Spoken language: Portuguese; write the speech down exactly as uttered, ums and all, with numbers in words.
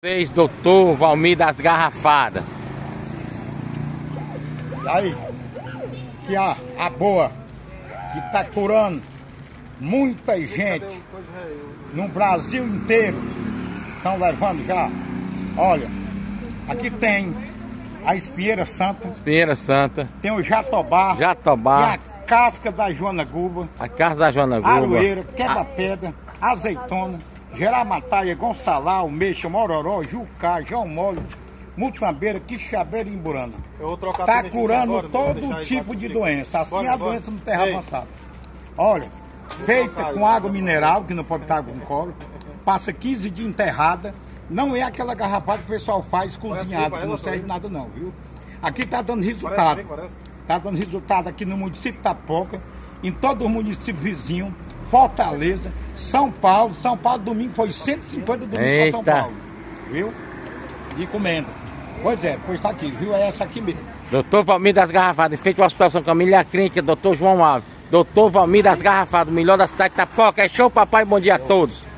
Vocês, doutor Valmir das Garrafadas. Aí, que a, a boa, que tá curando muita gente no Brasil inteiro, estão levando já. Olha, aqui tem a espinheira santa, Espinheira Santa, tem o jatobá, Jatobá, tem a casca da Joana Guba, a casa da Joana Guba, aroeira, quebra-pedra, azeitona, jeramataia, gonçalau, mexa, mororó, jucá, joão mole, mutambeira, quixabeira e imburana. Tá curando todo tipo de doença, assim a doença no terra avançada. Olha, feita com água mineral, que não pode estar com cloro, passa quinze dias enterrada, não é aquela garrafada que o pessoal faz cozinhada, que não serve de nada não, viu? Aqui tá dando resultado, tá dando resultado aqui no município de Itapoca, em todo o município vizinho, Fortaleza, São Paulo. São Paulo, domingo foi cento e cinquenta domingos para São Paulo, viu? De encomenda. Pois é, pois tá aqui, viu? É essa aqui mesmo. doutor Valmir das Garrafadas, em frente ao Hospital São Camilo e a clínica, doutor João Alves. doutor Valmir das Garrafadas, o melhor da cidade de Itapoca. É show, papai, bom dia a todos.